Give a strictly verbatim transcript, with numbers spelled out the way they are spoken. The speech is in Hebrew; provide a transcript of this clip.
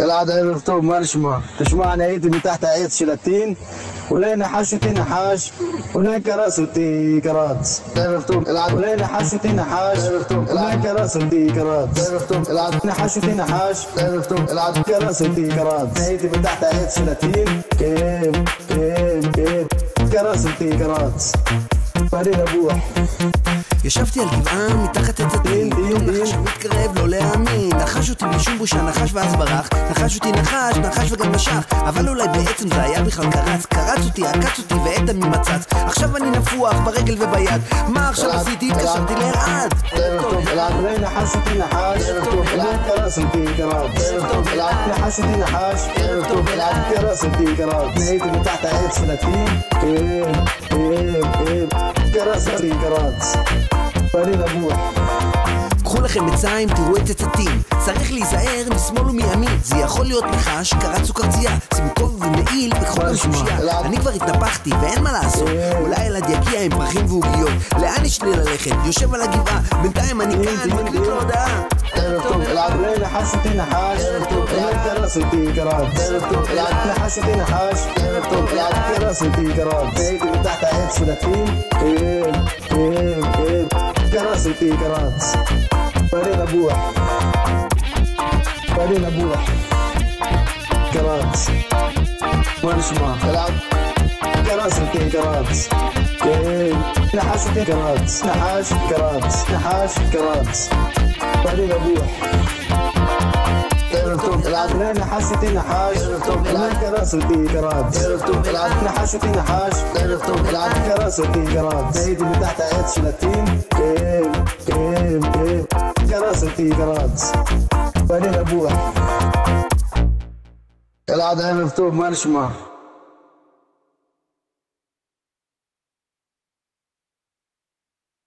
العاد عين رطوب مرشمة تشمعنا ايدي من تحت عيد شلاتين ولينا حشتي نحاش ولينا كراسوتي كرات رطوب العاد ولينا حشتي نحاش ولينا كراسوتي كرات رطوب العاد حشتي نحاش رطوب العاد كراسوتي كرات ايدي من تحت عيد شلاتين كيم كيم كيم كراسوتي كرات فريد ابوح ישבתי על גבעה מתחת עץ הדין, פתאום נחש מתקרב לא להאמין, נחש אותי בלי שום בושה, נחש ואז ברח, נחש אותי נחש, נחש וגם נשך, אבל אולי בעצם זה היה בכלל קרץ, קרץ אותי, עקץ אותי ועדה ממצץ, עכשיו אני נפוח ברגל וביד, מה עכשיו עשיתי? התקשרתי לאלעד. אלעד אולי נחש אותי נחש, אלעד קרס אותי קרץ, אלעד נחש אותי נחש, אלעד קרס אותי קרץ, הייתי מתחת העץ של התים, קרס אותי קרץ פריד אבוח. קחו לכם מצעים, תראו את הצטים, צריך להיזהר משמאל ומימין, זה יכול להיות נחש, קרץ או קרצייה, שימו כובע ומעיל וקחו גם שומשייה. אני כבר התנפחתי ואין מה לעשות, אולי אלעד יגיע עם פרחים ועוגיות, לאן יש לי ללכת? יושב על הגבעה, בינתיים אני כאן, מקליט לו הודעה. אלעד אולי נחש אותי נחש, אלעד קרס אותי קרץ, אלעד נחש אותי נחש, אלעד קרס אותי קרץ, הייתי מתחת העץ של התים, קרס אותי קרץ פריד אבוח, פריד אבוח קרץ מה נשמע? אלעד קרס אותי קרץ נחש אותי קרץ נחש קרץ נחש קרץ פריד אבוח. العاد لا نحشتي نحاش العاد كراسوتي كرات العاد نحشتي نحاش العاد كراسوتي كرات ايدي من تحت عيد شلاتين كيم كيم كيم كراسوتي كرات فريد ابوح. العاد عين رطوب مرشمة